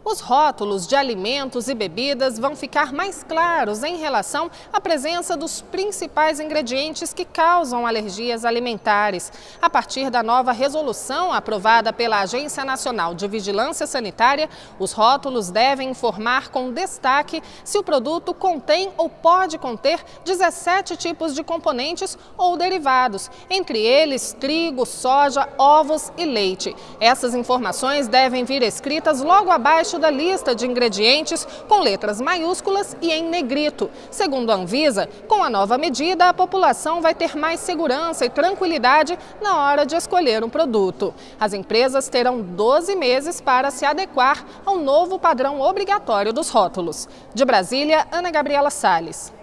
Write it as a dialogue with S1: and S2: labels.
S1: Os rótulos de alimentos e bebidas vão ficar mais claros em relação à presença dos principais ingredientes que causam alergias alimentares. A partir da nova resolução aprovada pela Agência Nacional de Vigilância Sanitária, os rótulos devem informar com destaque se o produto contém ou pode conter 17 tipos de componentes ou derivados, entre eles trigo, soja, ovos e leite. Essas informações devem vir escritas logo abaixo da lista de ingredientes com letras maiúsculas e em negrito. Segundo a Anvisa, com a nova medida, a população vai ter mais segurança e tranquilidade na hora de escolher um produto. As empresas terão 12 meses para se adequar ao novo padrão obrigatório dos rótulos. De Brasília, Ana Gabriela Salles.